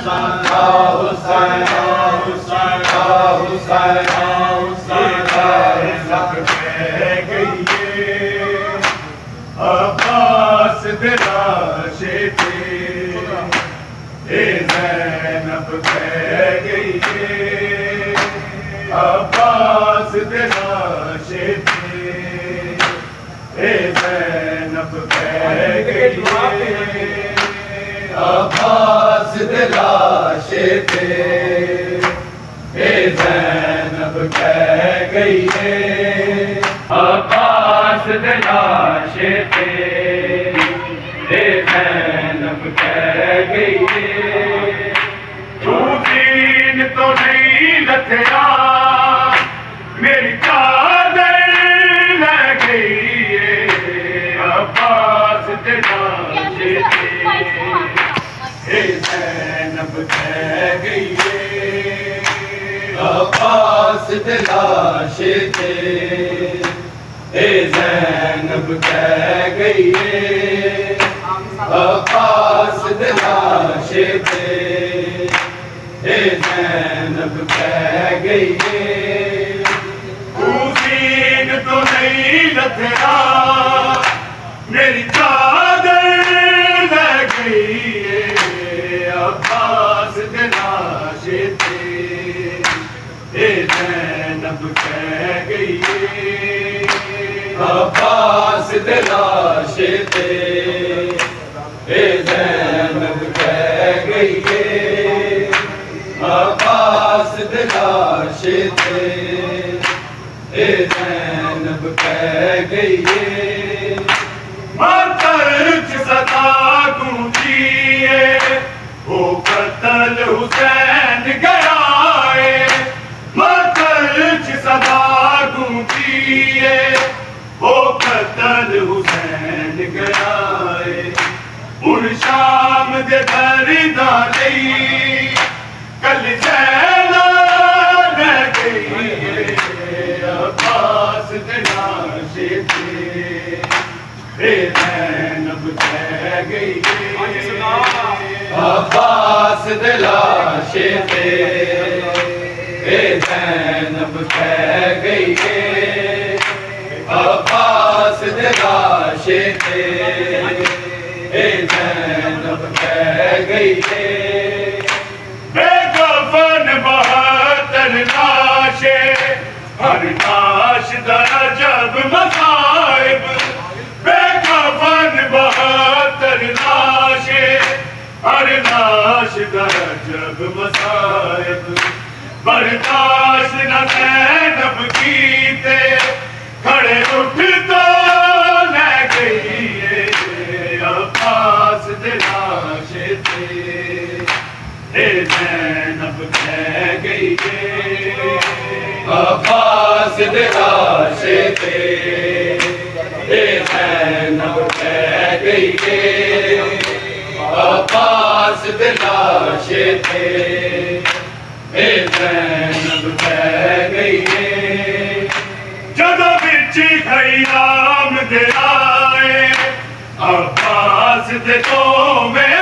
अब्बास दिलाशे थे ए ज़ैनब कह गई है अब्बास दिलाशे थे ए ज़ैनब कह गई है अब्बास दिलाशे थे ए ज़ैनब कह गई है अब्बास दिलाशे थे ए ज़ैनब कह गई है तू दीन तो नहीं लथया मेरी चादर लह गई है अब्बास दिलाशे थे ए ज़ैनब कह गई है अब्बास दिलाशे थे ए ज़ैनब कह गई है अब्बास दिलाशे थे ए ज़ैनब कह गई है दीन तो नहीं लथया मेरी चादर लह गई है अब्बास दिलाशे थे ए ज़ैनब कह गई है अब्बास दिलाशे थे ए ज़ैनब कह गई है अब्बास दिलाशे थे ए ज़ैनब कह गई है मातर सदा गूंजी है वो कत्ल हुसैन गया है मातर सदा गूंजी है वो कत्ल हुसैन गया है उन शाम दे दर्दा नहीं कल जैला रह गई है अब्बास दिलाशे थे ए ज़ैनब कह गई है अब्बास दिलाशे थे ए ज़ैनब कह गई है अब्बास दिलाशे थे ए ज़ैनब कह गई है बेकफन बहत्तर लाशे हर लाश दरजब मसाइब बेकफन बहत्तर लाशे हर लाश दरजब मसाइब बर्दाश्त न ज़ैनब कीते खड़े उठ तो लह गई है अब्बास दिलाशे थे ए ज़ैनब कह गई है अब्बास दिलाशे थे ए ज़ैनब कह गई है अब्बास दिलाशे थे ए ज़ैनब कह गई है जदों बिच खयाम दे आए अब्बास दे तो में